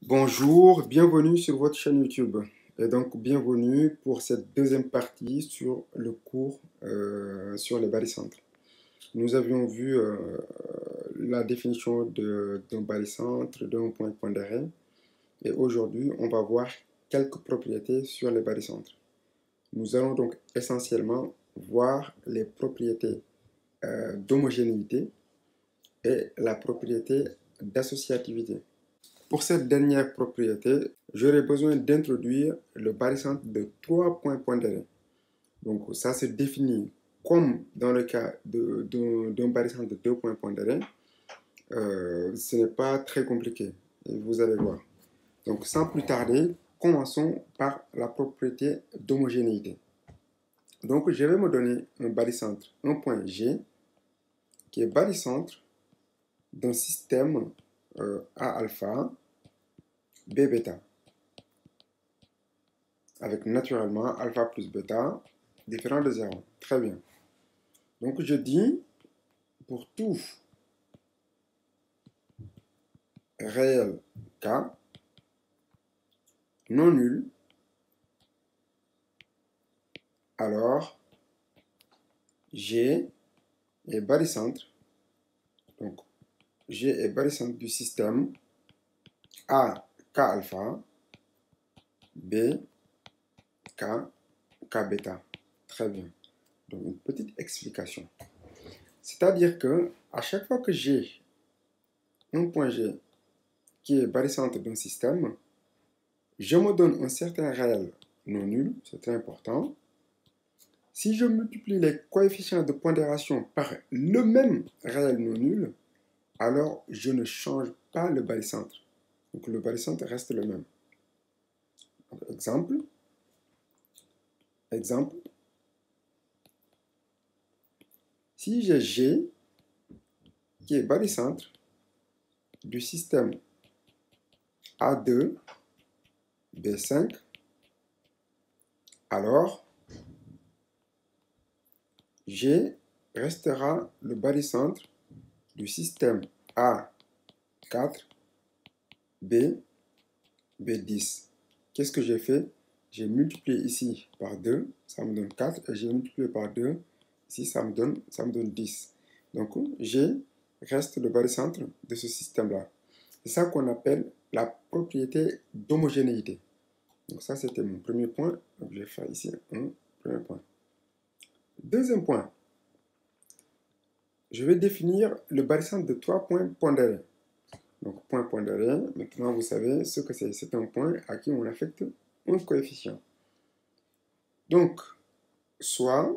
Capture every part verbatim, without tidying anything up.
Bonjour, bienvenue sur votre chaîne YouTube. Et donc, bienvenue pour cette deuxième partie sur le cours euh, sur les barycentres. Nous avions vu euh, la définition d'un barycentre, d'un point pondéré. Et aujourd'hui, on va voir quelques propriétés sur les barycentres. Nous allons donc essentiellement voir les propriétés euh, d'homogénéité et la propriété d'associativité. Pour cette dernière propriété, j'aurai besoin d'introduire le barycentre de trois points pondérés. Donc, ça se définit comme dans le cas d'un barycentre de deux points pondérés. Euh, ce n'est pas très compliqué, et vous allez voir. Donc, sans plus tarder, commençons par la propriété d'homogénéité. Donc, je vais me donner un barycentre, un point G, qui est barycentre d'un système euh, A alpha, B bêta, avec naturellement alpha plus bêta différent de zéro. Très bien. Donc je dis pour tout réel K non nul, alors G est barycentre. Donc G est barycentre du système A K alpha, B K, K bêta. Très bien. Donc une petite explication. C'est-à-dire que à chaque fois que j'ai un point G qui est barycentre d'un système, je me donne un certain réel non nul, c'est très important. Si je multiplie les coefficients de pondération par le même réel non nul, alors je ne change pas le barycentre. Donc le barycentre reste le même. Donc, exemple. Exemple. Si j'ai G qui est barycentre du système A deux, B cinq, alors G restera le barycentre du système A quatre, B, B dix. Qu'est-ce que j'ai fait? J'ai multiplié ici par deux, ça me donne quatre, et j'ai multiplié par deux, ici ça me donne, ça me donne dix. Donc G reste le barycentre de ce système-là. C'est ça qu'on appelle la propriété d'homogénéité. Donc ça c'était mon premier point, donc je vais faire ici un premier point. Deuxième point, je vais définir le barycentre de trois points pondérés. Donc point pondéré, maintenant vous savez ce que c'est. C'est un point à qui on affecte un coefficient. Donc, soit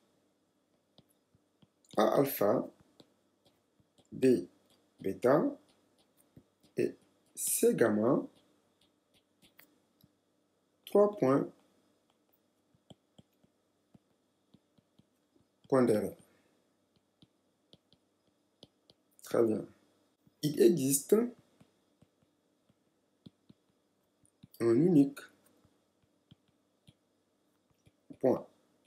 A alpha, B bêta et C gamma, trois points pondérés. Très bien. Il existe un unique point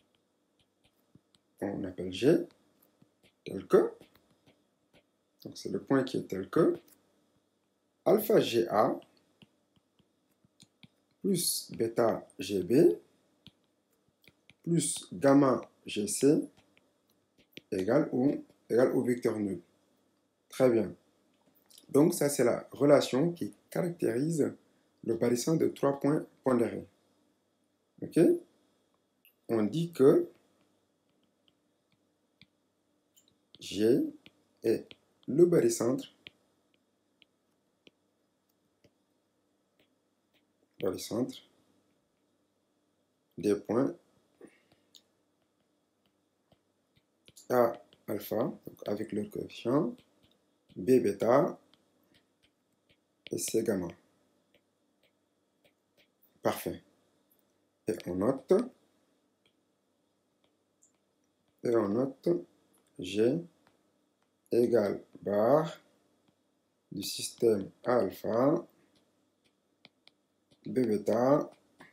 qu'on appelle G, tel que, donc c'est le point qui est tel que, alpha G A plus bêta G B plus gamma G C égale au, égale au vecteur nul. Très bien. Donc ça c'est la relation qui caractérise le barycentre de trois points pondérés. Ok? On dit que G est le barycentre barycentre des points A alpha, donc avec leur coefficient, B bêta et C gamma. Parfait. Et on note, et on note G égale barre du système A alpha, B bêta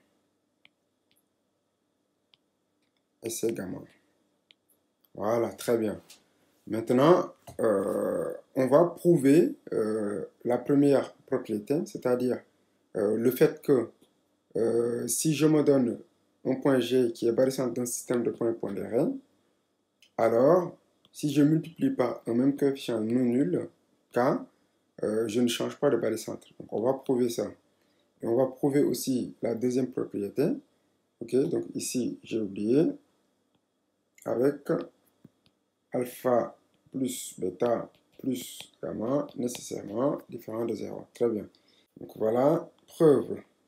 et C gamma. Voilà, très bien. Maintenant, euh, on va prouver euh, la première propriété, c'est-à-dire euh, le fait que euh, si je me donne un point G qui est barycentre d'un système de points pondérés, alors si je multiplie par un même coefficient non nul, K, euh, je ne change pas de barycentre. Donc on va prouver ça. Et on va prouver aussi la deuxième propriété. Ok, donc ici j'ai oublié, avec alpha plus bêta plus gamma nécessairement différent de zéro. Très bien. Donc voilà, preuve.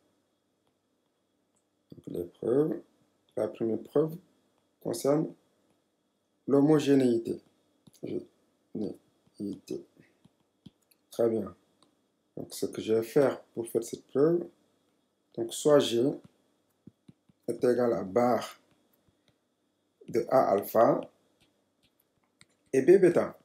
Donc les preuves. La première preuve concerne l'homogénéité. Généité. Très bien. Donc ce que je vais faire pour faire cette preuve, donc soit G est égal à barre de A alpha et B bêta.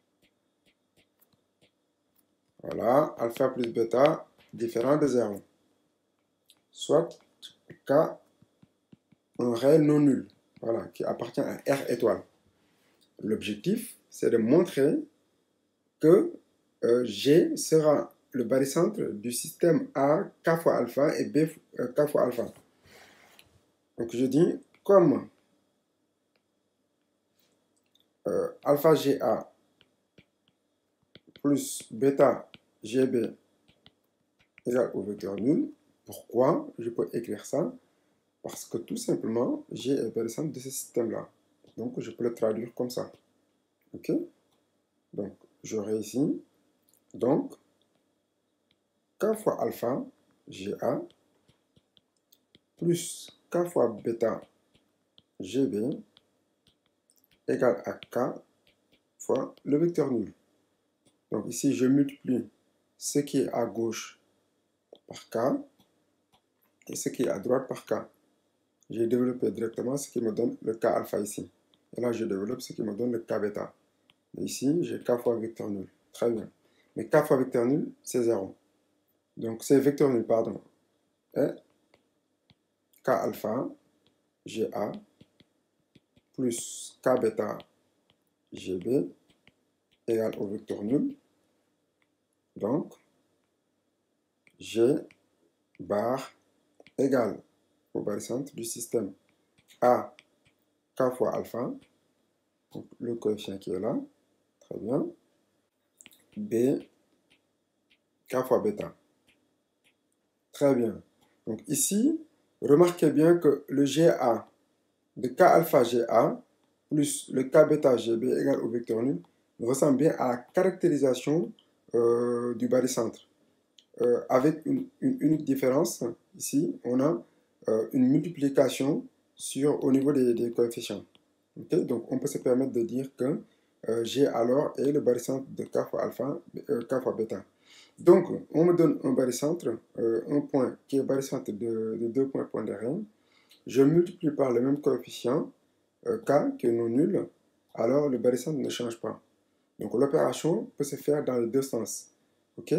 Voilà, alpha plus bêta différent de zéro. Soit K, un réel non nul, voilà, qui appartient à R étoile. L'objectif, c'est de montrer que euh, G sera le barycentre du système A K fois alpha et B euh, K fois alpha. Donc je dis comme euh, alpha G A plus bêta G B égale au vecteur nul. Pourquoi je peux écrire ça? Parce que tout simplement, G est le barycentre de ce système-là. Donc je peux le traduire comme ça. Ok? Donc j'aurai ici, donc, K fois alpha, G A, plus K fois bêta, G B, égale à K fois le vecteur nul. Donc ici, je multiplie ce qui est à gauche par K et ce qui est à droite par K. J'ai développé directement ce qui me donne le K alpha ici. Et là, je développe ce qui me donne le K bêta. Et ici, j'ai K fois vecteur nul. Très bien. Mais K fois vecteur nul, c'est zéro. Donc, c'est vecteur nul, pardon. Et K alpha, G A, plus K bêta, G B, égale au vecteur nul. Donc, G bar égale au barycentre du système A, K fois alpha, donc le coefficient qui est là, très bien, B, K fois bêta. Très bien. Donc ici, remarquez bien que le G A de K alpha G A plus le K bêta G B égale au vecteur nul ressemble bien à la caractérisation euh, du barycentre. Euh, avec une, une unique différence, ici, on a euh, une multiplication sur, au niveau des, des coefficients. Okay? Donc, on peut se permettre de dire que euh, G alors est le barycentre de K fois alpha, euh, K fois bêta. Donc, on me donne un barycentre, euh, un point qui est barycentre de, de deux points pondérés. Je multiplie par le même coefficient, euh, K, qui est non nul, alors le barycentre ne change pas. Donc, l'opération peut se faire dans les deux sens. OK?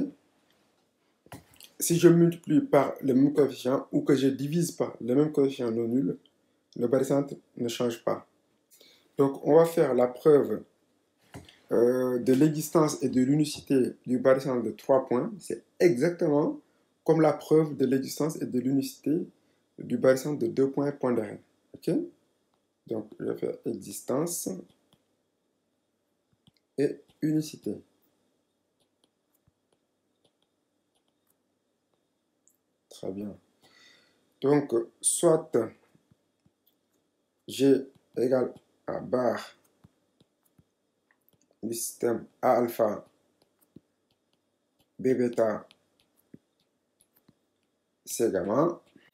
Si je multiplie par le même coefficient ou que je divise par le même coefficient non nul, le barycentre ne change pas. Donc, on va faire la preuve euh, de l'existence et de l'unicité du barycentre de trois points. C'est exactement comme la preuve de l'existence et de l'unicité du barycentre de deux points pondérés. OK? Donc, je vais faire existence et unicité. Très bien. Donc, soit G égale à barre du système A alpha, B bêta, C gamma,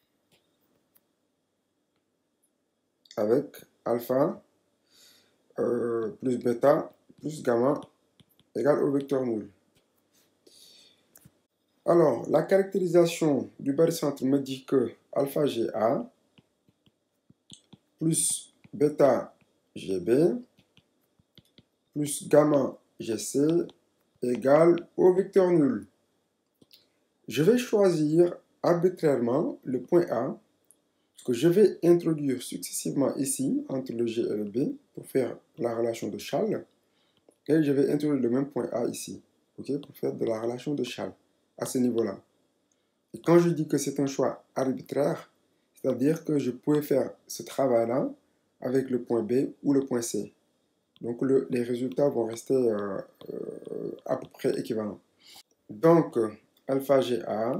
avec alpha euh, plus bêta plus gamma égale au vecteur nul. Alors, la caractérisation du barycentre me dit que alpha G A plus bêta G B plus gamma G C égale au vecteur nul. Je vais choisir arbitrairement le point A que je vais introduire successivement ici entre le G et le B pour faire la relation de Schall. Et je vais introduire le même point A ici, okay, pour faire de la relation de Schall à ce niveau-là. Et quand je dis que c'est un choix arbitraire, c'est-à-dire que je pouvais faire ce travail-là avec le point B ou le point C. Donc le, les résultats vont rester euh, euh, à peu près équivalents. Donc alpha G A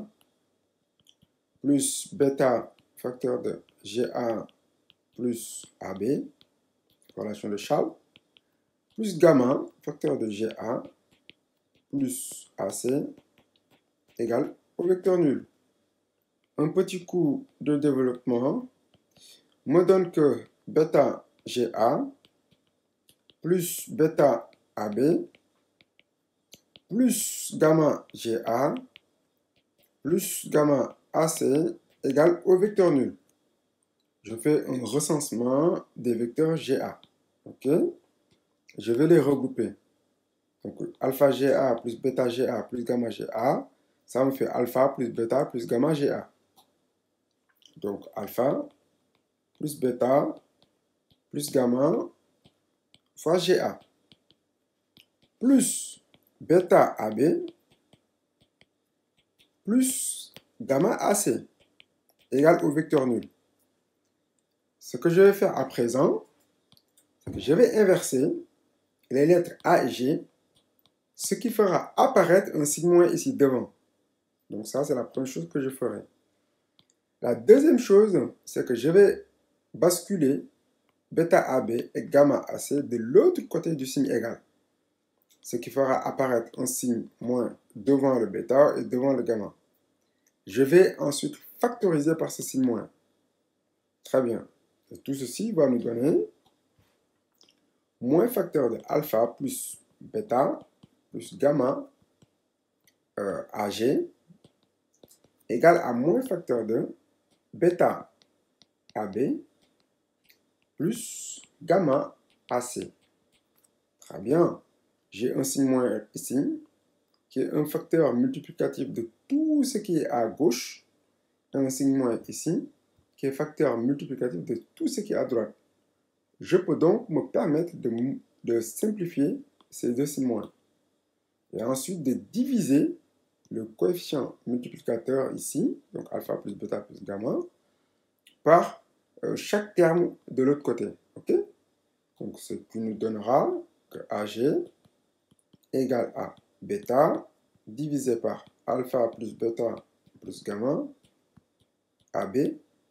plus bêta facteur de G A plus A B, relation de Charles, plus gamma facteur de G A plus A C égale au vecteur nul. Un petit coup de développement me donne que bêta G A plus bêta A B plus gamma G A plus gamma A C égale au vecteur nul. Je fais un recensement des vecteurs G A. Ok? Je vais les regrouper. Donc, alpha G A plus bêta G A plus gamma G A, ça me fait alpha plus bêta plus gamma G A. Donc, alpha plus bêta plus gamma fois G A plus bêta A B plus gamma A C égale au vecteur nul. Ce que je vais faire à présent, c'est que je vais inverser les lettres A et G, ce qui fera apparaître un signe moins ici devant. Donc ça, c'est la première chose que je ferai. La deuxième chose, c'est que je vais basculer bêta A B et gamma A C de l'autre côté du signe égal. Ce qui fera apparaître un signe moins devant le bêta et devant le gamma. Je vais ensuite factoriser par ce signe moins. Très bien. Et tout ceci va nous donner moins facteur de alpha plus bêta plus gamma euh, A G égale à moins facteur de bêta A B plus gamma A C. Très bien. J'ai un signe moins ici, qui est un facteur multiplicatif de tout ce qui est à gauche, et un signe moins ici, qui est facteur multiplicatif de tout ce qui est à droite. Je peux donc me permettre de, de simplifier ces deux signes moins. Et ensuite de diviser le coefficient multiplicateur ici, donc alpha plus bêta plus gamma, par euh, chaque terme de l'autre côté. Ok? Donc ce qui nous donnera que A G égale à bêta divisé par alpha plus bêta plus gamma A B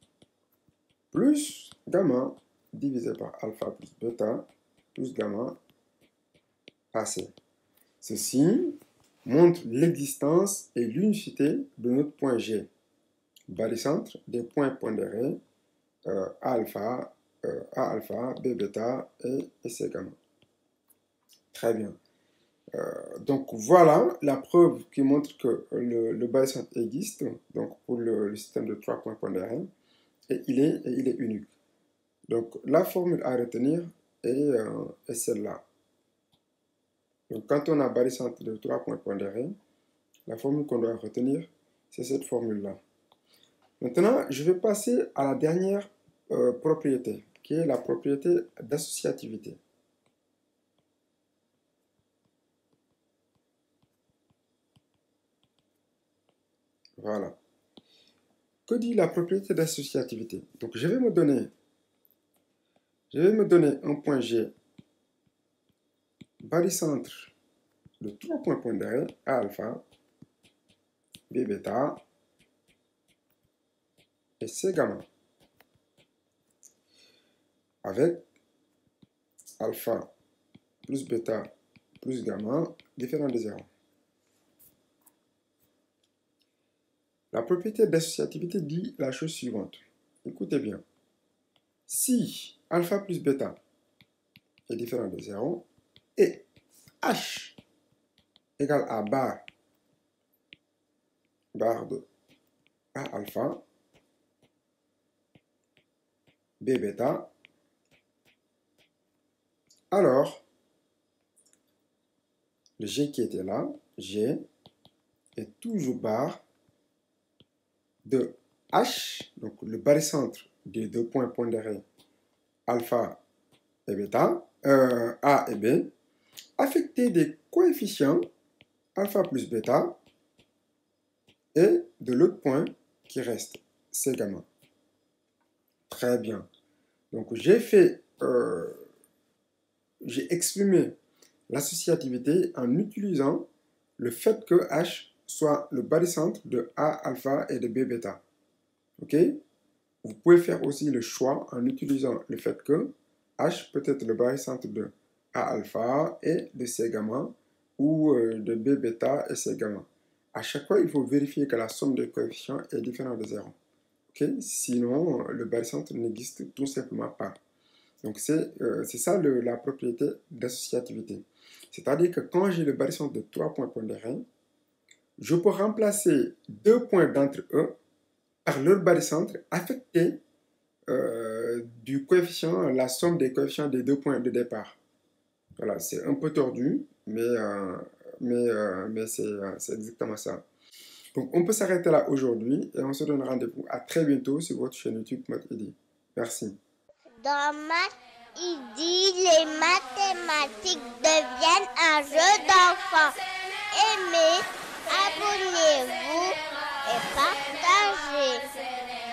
plus gamma divisé par alpha plus bêta plus gamma A C. Ceci montre l'existence et l'unicité de notre point G, barycentre des points pondérés euh, A alpha, euh, A alpha, B bêta et, et C gamma. Très bien. Euh, donc voilà la preuve qui montre que le, le barycentre existe, donc pour le, le système de trois points pondérés, et il est, et il est unique. Donc la formule à retenir est, euh, est celle-là. Donc quand on a barycentre de trois points pondérés, la formule qu'on doit retenir, c'est cette formule-là. Maintenant, je vais passer à la dernière euh, propriété, qui est la propriété d'associativité. Voilà. Que dit la propriété d'associativité? Donc, je vais me donner, je vais me donner un point G barycentre de trois points pondérés, A alpha, B bêta et C gamma, avec alpha plus bêta plus gamma différent de zéro. La propriété d'associativité dit la chose suivante. Écoutez bien. Si alpha plus bêta est différent de zéro et H égale à bar, bar de A alpha, B bêta, alors le G qui était là, G, est toujours bar de H, donc le barycentre des deux points pondérés alpha et bêta, euh, A et B, affecté des coefficients alpha plus bêta et de l'autre point qui reste, C gamma. Très bien. Donc j'ai fait, euh, j'ai exprimé l'associativité en utilisant le fait que H soit le barycentre de A alpha et de B bêta. Ok? Vous pouvez faire aussi le choix en utilisant le fait que H peut être le barycentre de A alpha et de C gamma ou euh, de B bêta et C gamma. À chaque fois, il faut vérifier que la somme des coefficients est différente de zéro. Okay? Sinon, le barycentre n'existe tout simplement pas. Donc, c'est euh, ça le, la propriété d'associativité. C'est-à-dire que quand j'ai le barycentre de trois points pondérés, je peux remplacer deux points d'entre eux par leur barycentre affecté euh, du coefficient, la somme des coefficients des deux points de départ. Voilà, c'est un peu tordu, mais, euh, mais, euh, mais c'est euh, exactement ça. Donc, on peut s'arrêter là aujourd'hui et on se donne rendez-vous à très bientôt sur votre chaîne YouTube Math Eddy. Merci. Dans Math Eddy, les mathématiques deviennent un jeu d'enfant. Aimez, abonnez-vous et partagez.